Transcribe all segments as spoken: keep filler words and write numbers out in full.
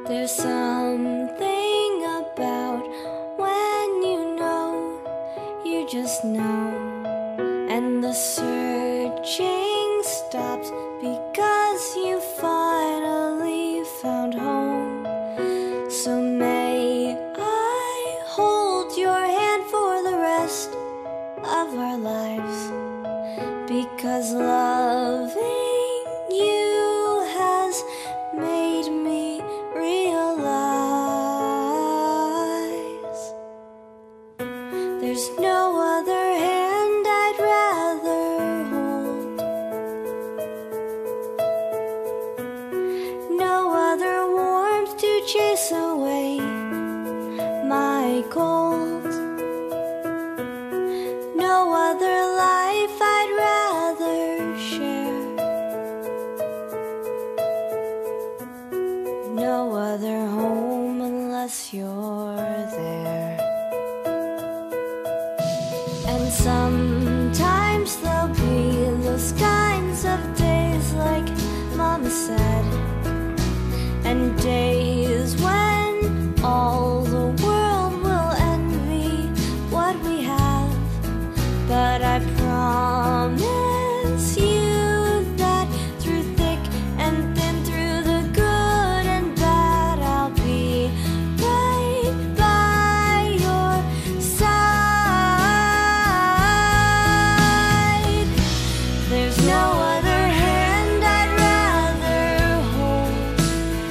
There's something about when you know, you just know, and the searching stops because you finally found home. So may I hold your hand for the rest of our lives, because loving you has made me realize there's no other hand I'd rather hold, no other warmth to chase away my cold, no other life I'd rather share, no other home unless you're there. And sometimes there'll be those kinds of days like Mama said, and days when all the world will envy what we have. But I promise you that through thick and thin, through the good and bad, I'll be right by your side. There's no other hand I'd rather hold,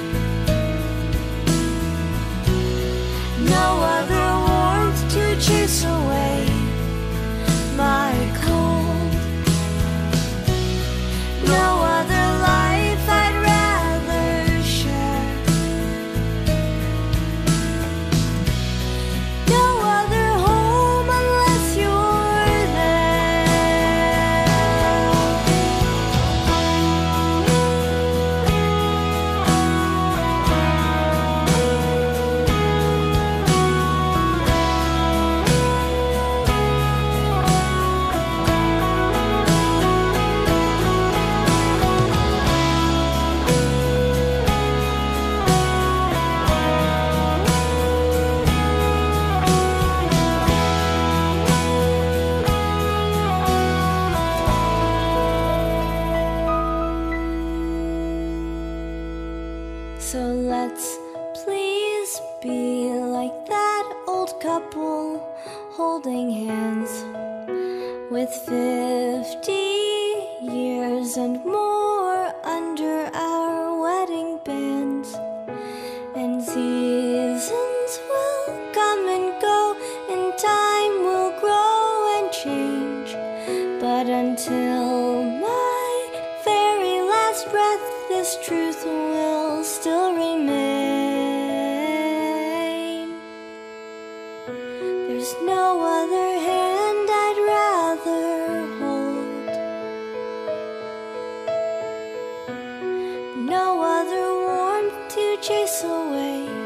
no other warmth to chase away my cold, no other life I'd rather share, no other home unless you're there. So let's please be like that old couple holding hands with fifty years and more under our wedding bands. And seasons will come and go, and time will grow and change. But until my very last breath, this truth will still remain. There's no other hand I'd rather hold, no other warmth to chase away